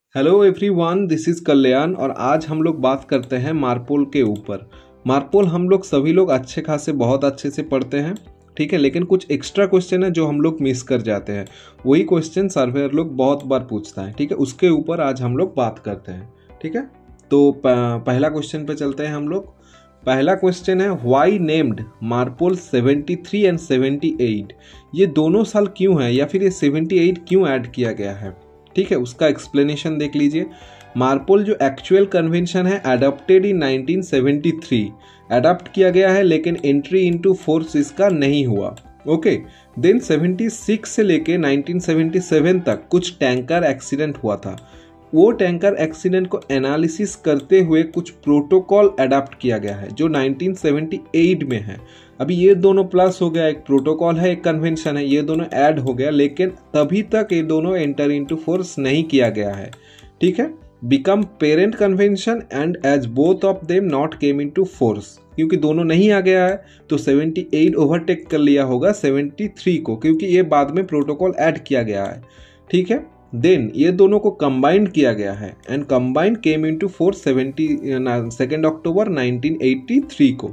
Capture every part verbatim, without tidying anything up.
Hello everyone, this is Kalyan और आज हम लोग बात करते हैं मार्पोल के ऊपर। मार्पोल हम लोग सभी लोग अच्छे खासे बहुत अच्छे से पढ़ते हैं, ठीक है। लेकिन कुछ एक्स्ट्रा क्वेश्चन है जो हम लोग मिस कर जाते हैं। वही क्वेश्चन सर्वेयर लोग बहुत बार पूछता है, ठीक है। उसके ऊपर आज हम लोग बात करते हैं, ठीक है। तो पहला क्वेश्चन पे चलते हैं हम लोग। पहला क्वेश्चन है why named MARPOL seventy three and seventy eight. ये दोनों साल क्यों है या फिर ये सेवेंटी एट क्यों ऐड किया गया है, ठीक है। उसका एक्सप्लेनेशन देख लीजिए। मार्पोल जो एक्चुअल कन्वेंशन है adopted in nineteen seventy three, adopt किया गया है लेकिन एंट्री इनटू फोर्स इसका नहीं हुआ। ओके, देन सेवेंटी सिक्स से लेके नाइनटीन सेवेंटी सेवन तक कुछ टैंकर एक्सीडेंट हुआ था। वो टैंकर एक्सीडेंट को एनालिसिस करते हुए कुछ प्रोटोकॉल अडॉप्ट किया गया है जो नाइनटीन सेवेंटी एट में है। अभी ये दोनों प्लस हो गया, एक प्रोटोकॉल है एक कन्वेंशन है, ये दोनों ऐड हो गया, लेकिन तभी तक ये दोनों एंटर इनटू फोर्स नहीं किया गया है, ठीक है। Become parent convention and as both of them not came into force, क्योंकि दोनों नहीं आ गया है तो सेवेंटी एट ओवरटेक कर लिया होगा सेवेंटी थ्री को, क्योंकि ये बाद में प्रोटोकॉल ऐड किया गया है, ठीक है। देन ये दोनों को कंबाइंड किया गया है and combined came into force seventy second October nineteen eighty three को।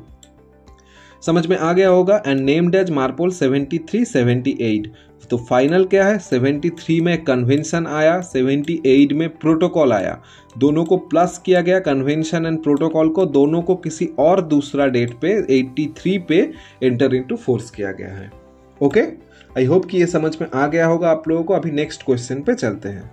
समझ में आ गया होगा। And named as MARPOL seventy three seventy eight. तो फाइनल क्या है, सेवेंटी थ्री में कन्वेंशन आया, सेवेंटी एट में प्रोटोकॉल आया। दोनों को प्लस किया गया, कन्वेंशन एंड प्रोटोकॉल को, दोनों को किसी और दूसरा डेट पे एटी थ्री पे एंटर इनटू फोर्स किया गया है। ओके, आई होप कि ये समझ में आ गया होगा आप लोगों को। अभी नेक्स्ट क्वेश्चन पे चलते हैं।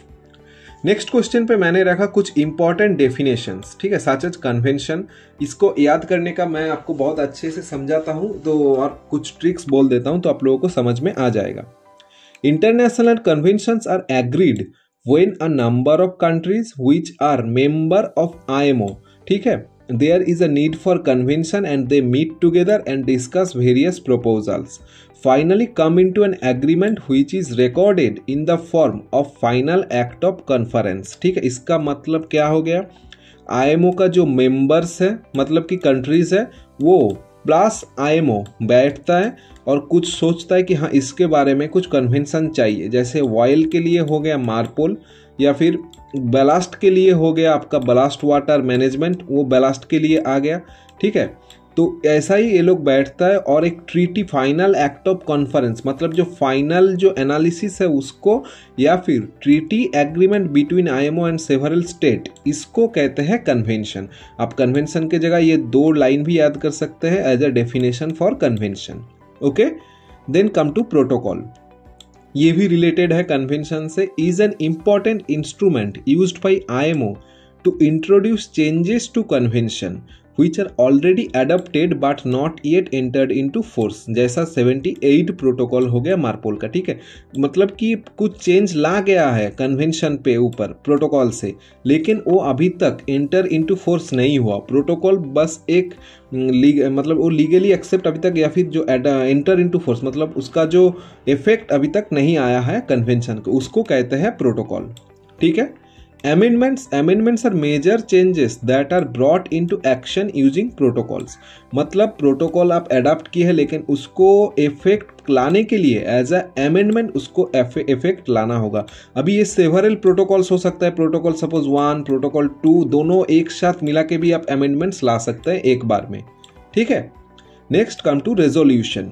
नेक्स्ट क्वेश्चन पे मैंने रखा कुछ इंपॉर्टेंट डेफिनेशंस, ठीक है, सच एज कन्वेंशन। इसको याद करने का मैं आपको बहुत अच्छे से समझाता हूं तो और कुछ ट्रिक्स बोल देता हूं तो आप लोगों को समझ में आ जाएगा। International conventions are agreed when a number of countries which are member of IMO, ठीक है, there is a need for convention and they meet together and discuss various proposals, finally come into an agreement which is recorded in the form of final act of conference, ठीक है। इसका मतलब क्या हो गया, IMO का जो members है मतलब कि कंट्रीज है वो प्लस आईएमओ बैठता है और कुछ सोचता है कि हाँ इसके बारे में कुछ कन्वेंशन चाहिए। जैसे ऑयल के लिए हो गया मार्पोल, या फिर बैलास्ट के लिए हो गया आपका बैलास्ट वाटर मैनेजमेंट, वो बैलास्ट के लिए आ गया, ठीक है। तो ऐसा ही ये लोग बैठता है और एक treaty final act of conference, मतलब जो फाइनल जो एनालिसिस है उसको, या फिर treaty agreement between IMO and several state, इसको कहते हैं कन्वेंशन। आप कन्वेंशन के जगह ये दो लाइन भी याद कर सकते हैं as a definition for convention. Okay, then come to protocol. ये भी रिलेटेड है कन्वेंशन से। Is an important instrument used by IMO to introduce changes to convention which are already adopted but not yet entered into force, जैसा seventy eight protocol हो गया MARPOL का, ठीक है। मतलब कि कुछ चेंज ला गया है कन्वेंशन पे ऊपर प्रोटोकॉल से, लेकिन वो अभी तक एंटर इनटू फोर्स नहीं हुआ। प्रोटोकॉल बस एक मतलब वो लीगली एक्सेप्ट अभी तक, या फिर जो एंटर इनटू फोर्स मतलब उसका जो इफेक्ट अभी तक नहीं आया है कन्वेंशन को, उसको कहते हैं प्रोटोकॉल, ठीक है। Amendments amendments are major changes that are brought into action using protocols, मतलब प्रोटोकॉल आप अडॉप्ट किए हैं लेकिन उसको इफेक्ट लाने के लिए एज अ अमेंडमेंट उसको इफेक्ट लाना होगा। अभी ये सेवरल प्रोटोकॉल्स हो सकता है, protocol suppose one, protocol two, दोनों एक साथ मिला के भी आप अमेंडमेंट्स ला सकते हैं एक बार में, ठीक है। Next come to resolution.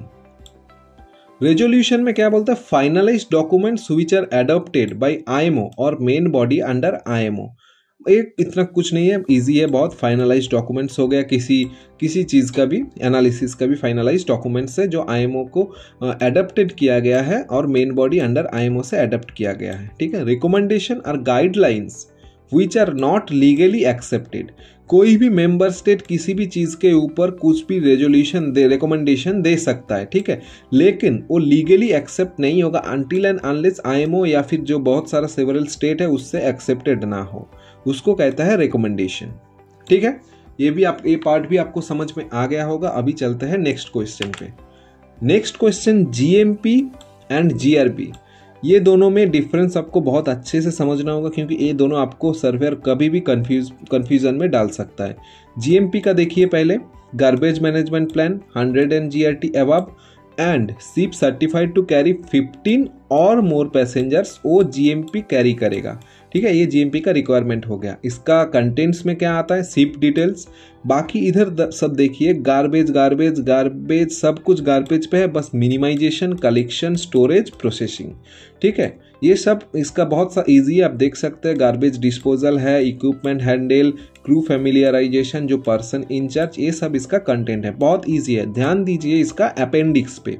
Resolution में क्या बोलता है, finalized documents which are adopted by IMO और मेन बॉडी अंडर आईएमओ। एक इतना कुछ नहीं है, इजी है बहुत। फाइनलाइज्ड डॉक्यूमेंट्स हो गया किसी किसी चीज़ का भी, एनालिसिस का भी फाइनलाइज्ड डॉक्यूमेंट्स है जो आईएमओ को अडॉप्टेड किया गया है और मेन बॉडी अंडर आईएमओ से अडॉप्ट किया गया है, ठीक है। रिकमेंडेशन और guidelines which are not legally accepted, कोई भी मेंबर स्टेट किसी भी चीज के ऊपर कुछ भी रेजोल्यूशन दे, रिकमेंडेशन दे सकता है, ठीक है, लेकिन वो लीगली एक्सेप्ट नहीं होगा अनटिल एंड अनलेस आईएमओ या फिर जो बहुत सारा सेवरल स्टेट है उससे एक्सेप्टेड ना हो, उसको कहता है रिकमेंडेशन, ठीक है। ये भी आप ये पार्ट भी आपको समझ में आ गया होगा। अभी चलते हैं नेक्स्ट क्वेश्चन पे। Next question, GMP and GRP, ये दोनों में डिफरेंस आपको बहुत अच्छे से समझना होगा क्योंकि ये दोनों आपको सर्वेयर कभी भी कंफ्यूज कंफ्यूजन में डाल सकता है। जीएमपी का देखिए पहले, garbage management plan hundred and GRT above and ship certified to carry fifteen or more passengers, वो जीएमपी कैरी करेगा, ठीक है, ये जीएमपी का रिक्वायरमेंट हो गया। इसका कंटेंट्स में क्या आता है, शिप डिटेल्स। बाकी इधर सब देखिए गार्बेज गार्बेज गार्बेज, सब कुछ गार्बेज पे है, बस मिनिमाइजेशन, कलेक्शन, स्टोरेज, प्रोसेसिंग। ठीक है, ये सब इसका बहुत सा इजी है, आप देख सकते हैं। गार्बेज डिस्पोजल है, इक्विपमेंट हैंडल, क्रू फैमिलियराइजेशन, जो पर्सन इंचार्ज, ये सब इसका कंटेंट है, बहुत इजी है। ध्यान दीजिए इसका अपेंडिक्स पे।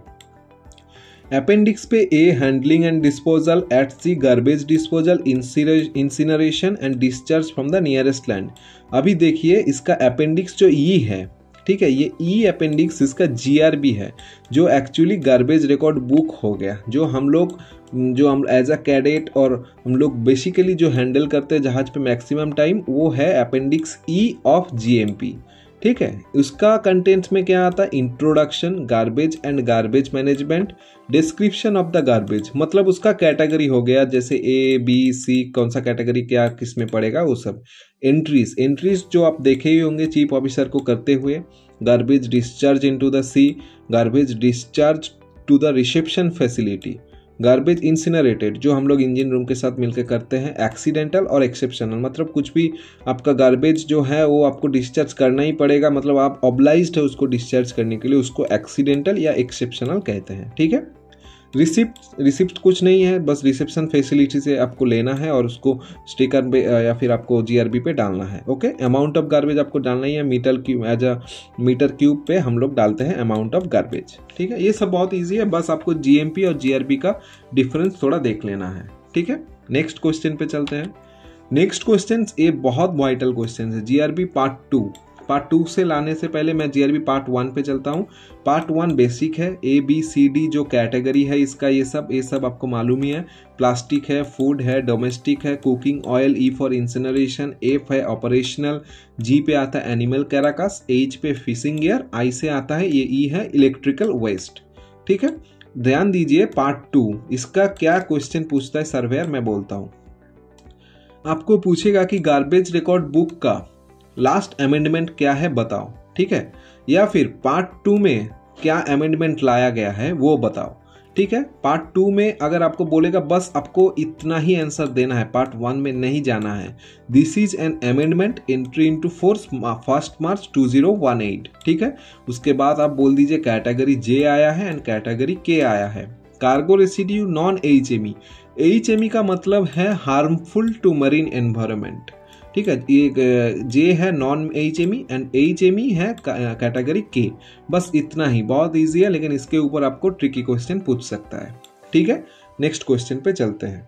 अपेंडिक्स पे A handling and disposal at sea, garbage disposal, incineration and discharge from the nearest land. अभी देखिए इसका अपेंडिक्स जो ई है, ठीक है, ये ई अपेंडिक्स इसका जीआरबी है, जो एक्चुअली गार्बेज रिकॉर्ड बुक हो गया, जो हम लोग जो हम एज अ कैडेट और हम लोग बेसिकली जो हैंडल करते हैं जहाज पे मैक्सिमम टाइम, वो है अपेंडिक्स ई ऑफ जीएमपी। ठीक है, उसका कंटेंट्स में क्या आता है, introduction, garbage and garbage management, description of the garbage, मतलब उसका कैटेगरी हो गया, जैसे ए बी सी, कौन सा कैटेगरी क्या किस में पड़ेगा वो सब। एंट्रीज, एंट्रीज जो आप देखे ही होंगे चीफ ऑफिसर को करते हुए, garbage discharge into the sea, garbage discharge to the reception facility, garbage incinerated जो हम लोग इंजन रूम के साथ मिलकर करते हैं, एक्सीडेंटल और एक्सेप्शनल, मतलब कुछ भी आपका गार्बेज जो है वो आपको डिस्चार्ज करना ही पड़ेगा, मतलब आप ऑब्लाइज्ड है उसको डिस्चार्ज करने के लिए, उसको एक्सीडेंटल या एक्सेप्शनल कहते हैं। ठीक है, रिसिप्ट, रिसिप्ट कुछ नहीं है, बस रिसेप्शन फैसिलिटी से आपको लेना है और उसको स्टिकर पे या फिर आपको जीआरबी पे डालना है। ओके, अमाउंट ऑफ गार्बेज आपको डालना ही है, metre cube as a metre cube पे हम लोग डालते हैं अमाउंट ऑफ गार्बेज। ठीक है, ये सब बहुत इजी है, बस आपको जीएमपी और जीआरबी का डिफरेंस थोड़ा देख लेना है। ठीक है, नेक्स्ट क्वेश्चन पे चलते हैं। नेक्स्ट क्वेश्चन ये बहुत वाइटल क्वेश्चन है, GRB part two. Part two से लाने से पहले मैं जीआरबी पार्ट वन पे चलता हूँ। पार्ट वन बेसिक है, ए बी सी डी जो कैटेगरी है इसका, ये सब ये सब आपको मालूम ही है। प्लास्टिक है, फूड है, डोमेस्टिक है, cooking oil, E for incineration, F है ऑपरेशनल, जी पे आता है एनिमल कैराकस, एच पे फिशिंग गियर, आई से आता है ये ई है इलेक्ट्रिकल वेस्ट। ठीक है, ध्यान दीजिए पार्ट टू, इसका क्या क्वेश्चन पूछता है सर्वेयर, मैं बोलता हूँ। आपको पूछेगा कि गार्बेज रिकॉर्ड बुक का लास्ट अमेंडमेंट क्या है बताओ। ठीक है, या फिर पार्ट टू में क्या अमेंडमेंट लाया गया है वो बताओ। ठीक है, पार्ट टू में अगर आपको बोलेगा बस आपको इतना ही आंसर देना है, पार्ट वन में नहीं जाना है। This is an amendment entry into force first March two thousand eighteen. ठीक है, उसके बाद आप बोल दीजिए कैटेगरी जे आया है एंड कैटेगरी के आया है। Cargo residue non HME, HME का मतलब है हार्मफुल टू मरीन एनवायरनमेंट। ठीक है, ये जे है नॉन एचएमई एंड एचएमई है कैटेगरी के, बस इतना ही, बहुत इजी है, लेकिन इसके ऊपर आपको ट्रिकी क्वेश्चन पूछ सकता है। ठीक है, नेक्स्ट क्वेश्चन पे चलते हैं।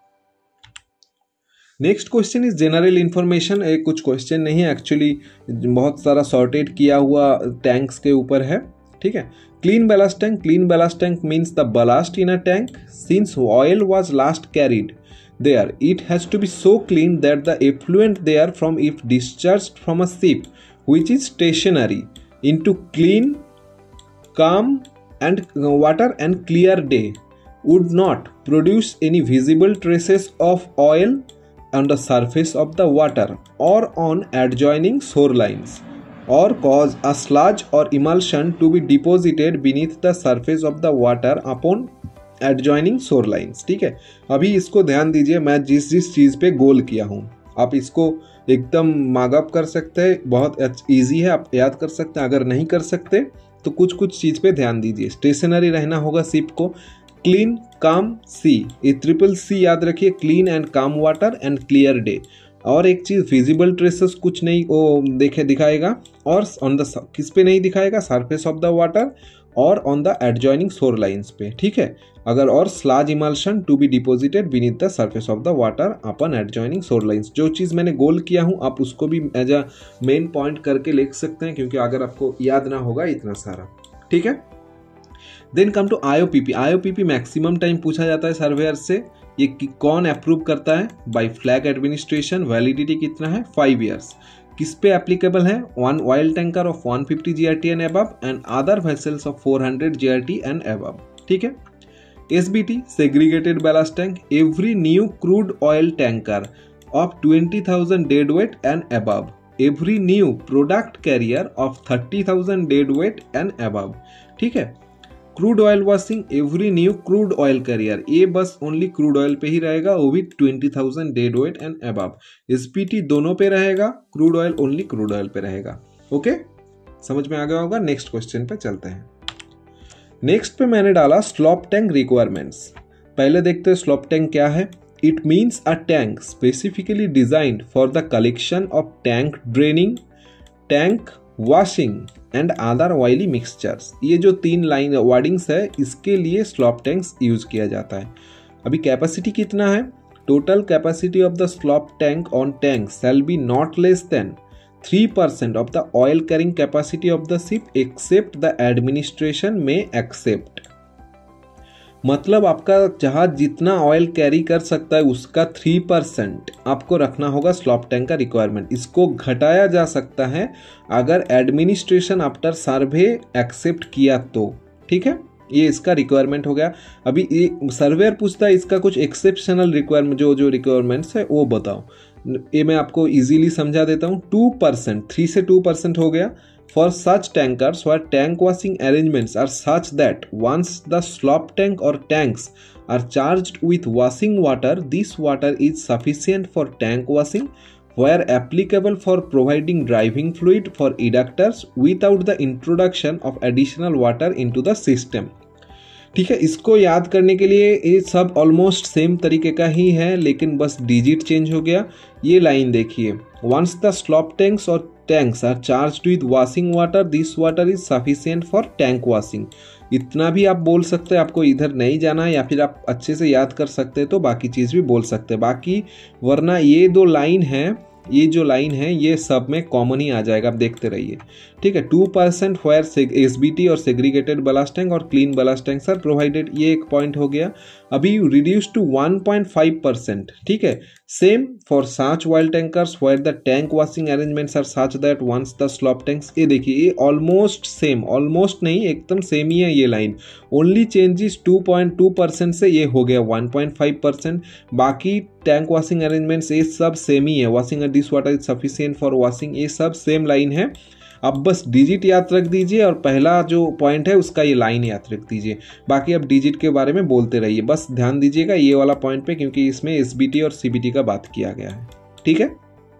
Next question is general information. एक कुछ क्वेश्चन नहीं है एक्चुअली, बहुत सारा सॉर्टेड किया हुआ टैंक्स के ऊपर है। ठीक है, clean ballast tank, clean ballast tank means the ballast in a tank since oil was last carried there, it has to be so clean that the effluent there from if discharged from a ship which is stationary into clean, calm and water and clear day would not produce any visible traces of oil on the surface of the water or on adjoining shorelines, or cause a sludge or emulsion to be deposited beneath the surface of the water upon adjoining shore lines. ठीक है, अभी इसको ध्यान दीजिए, मैं जिस जिस चीज़ पे गोल किया हूँ आप इसको एकदम मार्कअप कर सकते हैं, बहुत इजी है, आप याद कर सकते हैं। अगर नहीं कर सकते तो कुछ कुछ चीज़ पे ध्यान दीजिए। स्टेशनरी रहना होगा शिप को, क्लीन काम सी, ये ट्रिपल सी याद रखिए, clean and calm water and clear day. और एक चीज़ विजिबल ट्रेसेस कुछ नहीं वो देखे दिखाएगा, और ऑन द किस पे नहीं दिखाएगा, सरफेस ऑफ द वाटर और on the adjoining shore lines पे। ठीक है, अगर और sludge emulsion to be deposited beneath the surface of the water upon adjoining shore lines. जो चीज़ मैंने गोल किया हूँ आप उसको भी एज अ मेन पॉइंट करके लिख सकते हैं, क्योंकि अगर आपको याद ना होगा इतना सारा। ठीक है, then come to IOPP. IOPP maximum time पूछा जाता है सर्वेयर से, ये कौन अप्रूव करता है, बाय फ्लैग एडमिनिस्ट्रेशन। वैलिडिटी कितना है, फाइव ईयर्स। किस पे एप्लीकेबल है, one oil tanker of one fifty GRT and above and other vessels of four hundred GRT and above. ठीक है, SBT segregated ballast tank, every new crude oil tanker of twenty thousand dead weight and above, every new product carrier of thirty thousand dead weight and above. ठीक है, crude oil washing every new crude oil carrier, ये बस only crude oil पे ही रहेगा, वो भी twenty thousand dead weight and above. SPT दोनों पे रहेगा, crude oil only crude oil पे रहेगा। ओके, समझ में आ गया होगा। नेक्स्ट क्वेश्चन पे चलते हैं। नेक्स्ट पे मैंने डाला स्लॉप टैंक रिक्वायरमेंट्स। पहले देखते हैं स्लॉप टैंक क्या है। It means a tank specifically designed for the collection of tank draining, tank washing and other oily mixtures. ये जो तीन लाइन वर्डिंग्स है, इसके लिए स्लॉप टैंक्स यूज किया जाता है। अभी कैपेसिटी कितना है? Total capacity of the slop tank on tank shall be not less than three percent of the oil carrying capacity of the ship except the administration may accept। मतलब आपका जहाज जितना ऑयल कैरी कर सकता है उसका थ्री परसेंट आपको रखना होगा स्लॉप टैंक का रिक्वायरमेंट। इसको घटाया जा सकता है अगर एडमिनिस्ट्रेशन आफ्टर सर्वे एक्सेप्ट किया तो। ठीक है, ये इसका रिक्वायरमेंट हो गया। अभी ये सर्वेयर पूछता है इसका कुछ एक्सेप्शनल रिक्वायरमेंट, जो जो रिक्वायरमेंट्स है वो बताओ। ये मैं आपको इजीली समझा देता हूँ। टू परसेंट, थ्री से टू परसेंट हो गया for such tankers where tank washing arrangements are such that once the slop tank or tanks are charged with washing water, this water is sufficient for tank washing where applicable for providing driving fluid for eductors without the introduction of additional water into the system। ठीक है, इसको याद करने के लिए ये सब almost same तरीके का ही है, लेकिन बस डिजिट चेंज हो गया। ये लाइन देखिए, once the slop tanks or tanks are charged with washing water, this water is sufficient for tank washing. इतना भी आप बोल सकते हैं, आपको इधर नहीं जाना है, या फिर आप अच्छे से याद कर सकते हैं तो बाकी चीज़ भी बोल सकते हैं। बाकी वरना ये दो लाइन है, ये जो लाइन है ये सब में कॉमन ही आ जाएगा, आप देखते रहिए। ठीक है, two percent where SBT or segregated ballast tank or clean ballast tank sir provided, ये एक पॉइंट हो गया। अभी reduce to one point five percent. ठीक है, same for such oil tankers where the tank washing arrangements are such that once the slop tanks. ये देखिए, ये ऑलमोस्ट सेम, ऑलमोस्ट नहीं एकदम सेम ही है ये line. Only changes two point two percent से ये हो गया वन पॉइंट फाइव परसेंट। बाकी टैंक वॉशिंग अरेंजमेंट्स ये सब सेम ही है। Washing this water is sufficient for washing, ये सब सेम लाइन है। अब बस डिजिट याद रख दीजिए और पहला जो पॉइंट है उसका ये लाइन याद रख दीजिए। बाकी अब डिजिट के बारे में बोलते रहिए, बस ध्यान दीजिएगा ये वाला पॉइंट पे, क्योंकि इसमें एसबीटी और सीबीटी का बात किया गया है। ठीक है,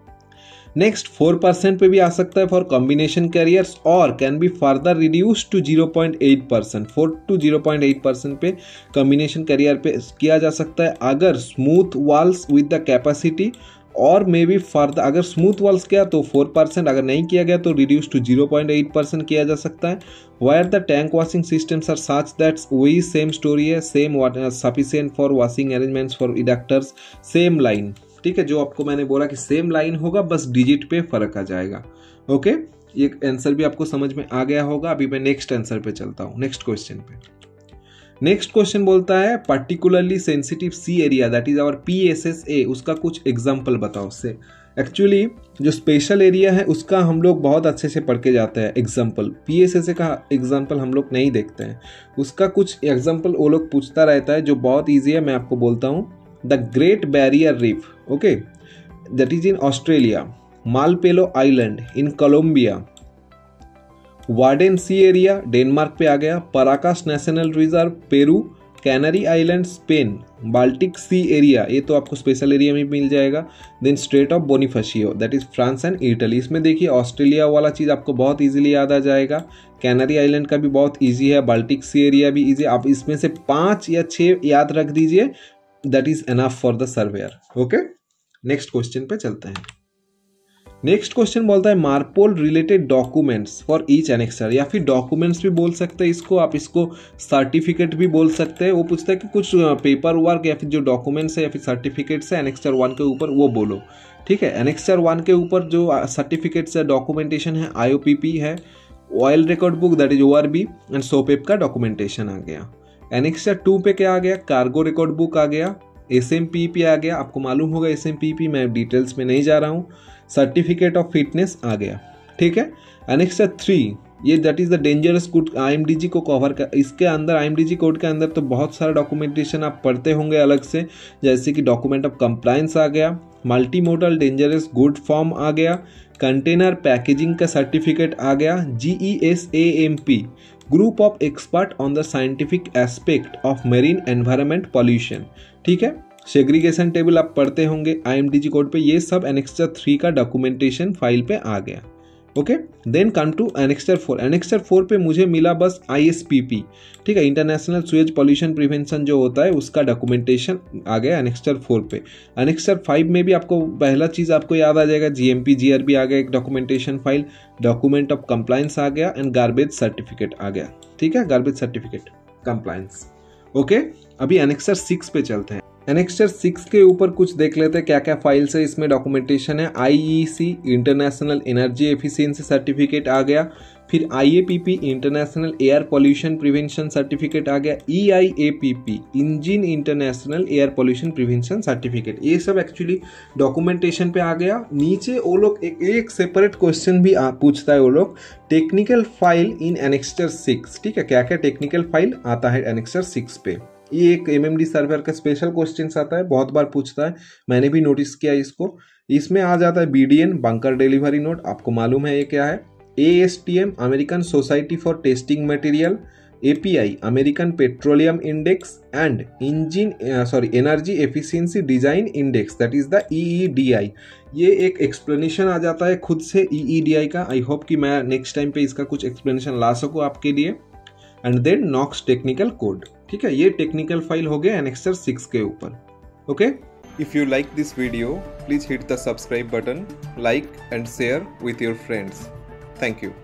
नेक्स्ट फोर परसेंट पे भी आ सकता है for combination carriers or can be further reduce to zero point eight percent. Four to zero point eight percent पे कॉम्बिनेशन कैरियर पे किया जा सकता है अगर smooth walls with the capacity, or may be further अगर स्मूथ वॉल्स किया तो फोर परसेंट, अगर नहीं किया गया तो reduce to zero point eight percent किया जा सकता है। Where the tank washing systems are such that वही सेम स्टोरी है, same sufficient for washing arrangements for inductors, same line. ठीक है, जो आपको मैंने बोला कि सेम लाइन होगा, बस डिजिट पे फर्क आ जाएगा। ओके, ये आंसर भी आपको समझ में आ गया होगा। अभी मैं नेक्स्ट आंसर पे चलता हूँ, नेक्स्ट क्वेश्चन पे। नेक्स्ट क्वेश्चन बोलता है particularly sensitive sea area that is our PSSA, उसका कुछ एग्जांपल बताओ उससे। एक्चुअली जो स्पेशल एरिया है उसका हम लोग बहुत अच्छे से पढ़ के जाते हैं एग्जांपल, पीएसएसए का एग्जांपल हम लोग नहीं देखते हैं। उसका कुछ एग्जांपल वो लोग पूछता रहता है जो बहुत ईजी है, मैं आपको बोलता हूँ। The Great Barrier Reef, okay, that is in Australia, Malpelo Island in Colombia, Wadden Sea area Denmark पे आ गया, Paracas National Reserve Peru, Canary Island Spain, Baltic Sea area, ये तो आपको स्पेशल एरिया में मिल जाएगा। Then Strait of Bonifacio that is France and Italy. इसमें देखिए ऑस्ट्रेलिया वाला चीज़ आपको बहुत इजीली याद आ जाएगा, कैनरी आइलैंड का भी बहुत इजी है, बाल्टिक सी एरिया भी इजी। आप इसमें से पाँच या छः याद रख दीजिए, that is enough for the surveyor. Okay, next question पे चलते हैं। नेक्स्ट क्वेश्चन बोलता है MARPOL related documents for each annexure, या फिर डॉक्यूमेंट्स भी बोल सकते हैं इसको, आप इसको सर्टिफिकेट भी बोल सकते हैं। वो पूछता है कि कुछ पेपर वर्क या फिर जो डॉक्यूमेंट्स है या फिर सर्टिफिकेट्स है एनेक्सर वन के ऊपर, वो बोलो। ठीक है, एनेक्सर वन के ऊपर जो सर्टिफिकेट्स है, डॉक्यूमेंटेशन है, आईओपीपी है, oil record book that is ORB and SOPEP का डॉक्यूमेंटेशन आ गया। एनेक्सर टू पे क्या आ गया? कार्गो रिकॉर्ड बुक आ गया, एसएमपीपी आ गया, आपको मालूम होगा एसएमपीपी, मैं डिटेल्स में नहीं जा रहा हूँ। सर्टिफिकेट ऑफ फिटनेस आ गया। ठीक है, एनेक्सर थ्री ये that is the dangerous good IMDG को कवर कर, इसके अंदर आईएमडीजी कोड के अंदर तो बहुत सारा डॉक्यूमेंटेशन आप पढ़ते होंगे अलग से, जैसे कि डॉक्यूमेंट ऑफ कंप्लायंस आ गया, multi modal dangerous good form आ गया, कंटेनर पैकेजिंग का सर्टिफिकेट आ गया, GESAMP group of expert on the scientific aspect of marine environment pollution. ठीक है, सेग्रीगेशन टेबल आप पढ़ते होंगे आईएमडीजी कोड पे, ये सब एनेक्स्टर थ्री का डॉक्यूमेंटेशन फाइल पे आ गया। Okay, then come to annexure four. Annexure four पे मुझे मिला बस आईएसपीपी, ठीक है, इंटरनेशनल सुएज पॉल्यूशन प्रिवेंशन जो होता है उसका डॉक्यूमेंटेशन आ गया एनेक्स्टर फोर पे। एनेक्स्टर फाइव में भी आपको पहला चीज आपको याद आ जाएगा, जीएमपी जीआरबी आ गया, एक documentation file, document of compliance आ गया एंड गार्बेज सर्टिफिकेट आ गया। ठीक है, गार्बेज सर्टिफिकेट कंप्लायंस। ओके, अभी एनेक्स्टर सिक्स पे चलते हैं। एनेक्स्टर सिक्स के ऊपर कुछ देख लेते हैं क्या क्या फाइल्स है इसमें डॉक्यूमेंटेशन है। IEC international energy efficiency certificate आ गया, फिर IAPP international air pollution prevention certificate आ गया, EIAPP engine international air pollution prevention certificate. ये सब एक्चुअली डॉक्यूमेंटेशन पे आ गया। नीचे वो लोग एक, एक सेपरेट क्वेश्चन भी आ, पूछता है वो लोग, technical file in annexure six. ठीक है, क्या क्या टेक्निकल फाइल आता है एनेक्स्टर सिक्स पे। ये एक एमएमडी सर्वर का स्पेशल क्वेश्चन आता है, बहुत बार पूछता है, मैंने भी नोटिस किया इसको। इसमें आ जाता है बीडीएन बंकर डिलीवरी नोट, आपको मालूम है ये क्या है। ASTM American Society for Testing Material, API American Petroleum Index and engine sorry energy efficiency design index, that is the EEDI. ये एक एक्सप्लेनेशन आ जाता है खुद से ईईडीआई का। आई होप कि मैं नेक्स्ट टाइम पे इसका कुछ एक्सप्लेनेशन ला सकूँ आपके लिए। And then NOx technical code. ठीक है, ये टेक्निकल फाइल हो गया एनेक्स्टर सिक्स के ऊपर। Okay, if you like this video please hit the subscribe button, like and share with your friends. Thank you.